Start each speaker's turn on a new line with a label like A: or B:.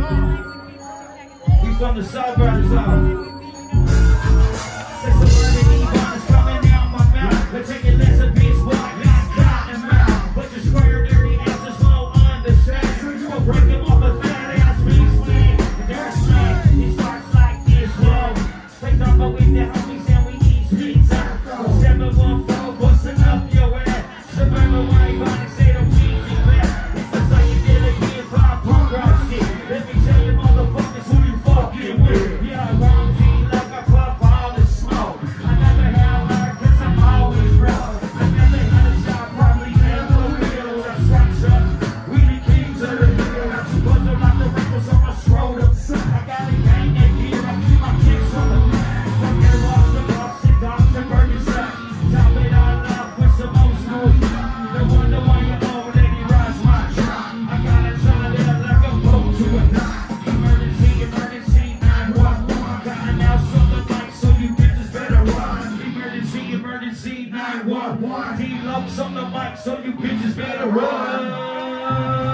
A: We from the South Brothers South. Say celebrity violence coming out my mouth. Let's take it less of peace, walk, not cotton mouth. But you square dirty answers won't understand. You will break him off a fat ass beat slang. Their slang, he starts like this, whoa. They talk about with the homies and we eat pizza. 714 busting up your ass. Suburban white body say them cheesy back. It's just like you did again, pop punk rock shit. Let me tell you motherfuckers who you fucking with. Yeah, wrong team like I puff all the smoke. I never had work cause I'm always broke. I never had a job, probably never will. That's right, Chuck. We the kings of the hill. Got you buzzing like the wrinkles on my shoulder. I got a gang that gear, I keep my kicks on the mat. From your lost the box and Dr. Burgers up. Top it all up with some old school. No wonder why your old lady rides my truck. I got a time that like a boat to a dock. Emergency, emergency, 911. Got an house on the mic, so you bitches better run. Emergency, emergency, 911. D-Lumps on the mic, so you bitches better run.